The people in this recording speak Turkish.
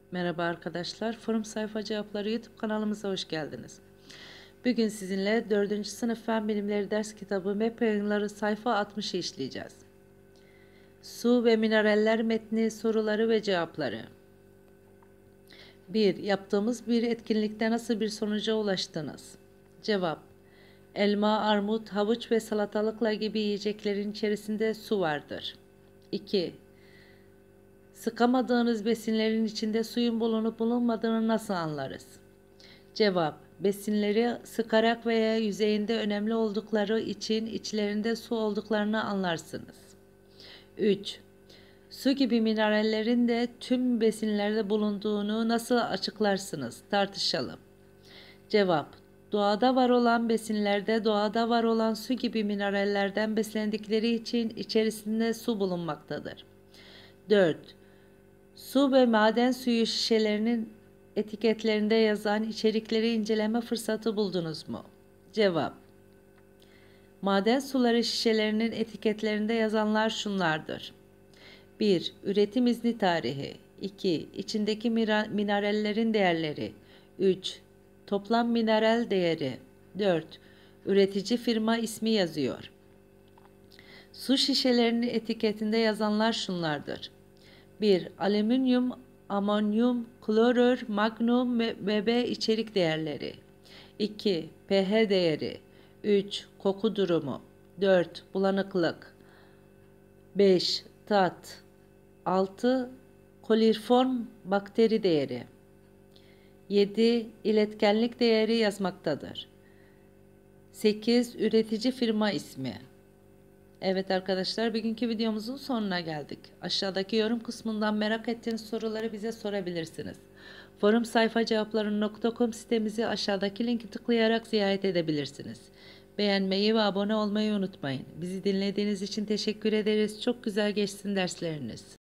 Merhaba arkadaşlar, Forum Sayfa Cevapları YouTube kanalımıza hoş geldiniz. Bugün sizinle 4. sınıf Fen Bilimleri ders kitabı MEP yayınları sayfa 60'ı işleyeceğiz. Su ve mineraller metni, soruları ve cevapları. 1. Yaptığımız bir etkinlikte nasıl bir sonuca ulaştınız? Cevap: elma, armut, havuç ve salatalıkla gibi yiyeceklerin içerisinde su vardır. 2. Sıkamadığınız besinlerin içinde suyun bulunup bulunmadığını nasıl anlarız? Cevap: besinleri sıkarak veya yüzeyinde önemli oldukları için içlerinde su olduklarını anlarsınız. 3. Su gibi minerallerin de tüm besinlerde bulunduğunu nasıl açıklarsınız? Tartışalım. Cevap: doğada var olan besinlerde doğada var olan su gibi minerallerden beslendikleri için içerisinde su bulunmaktadır. 4. Su ve maden suyu şişelerinin etiketlerinde yazan içerikleri inceleme fırsatı buldunuz mu? Cevap: maden suları şişelerinin etiketlerinde yazanlar şunlardır. 1. Üretim izni tarihi. 2. İçindeki minerallerin değerleri. 3. Toplam mineral değeri. 4. Üretici firma ismi yazıyor. Su şişelerinin etiketinde yazanlar şunlardır. 1. Alüminyum, amonyum, klorür, magnezyum ve B içerik değerleri. 2. pH değeri. 3. Koku durumu. 4. Bulanıklık. 5. Tat. 6. Koliform bakteri değeri. 7. İletkenlik değeri yazmaktadır. 8. Üretici firma ismi. Evet arkadaşlar, bugünkü videomuzun sonuna geldik. Aşağıdaki yorum kısmından merak ettiğiniz soruları bize sorabilirsiniz. Forum sayfa cevapları.com sitemizi aşağıdaki linki tıklayarak ziyaret edebilirsiniz. Beğenmeyi ve abone olmayı unutmayın. Bizi dinlediğiniz için teşekkür ederiz. Çok güzel geçsin dersleriniz.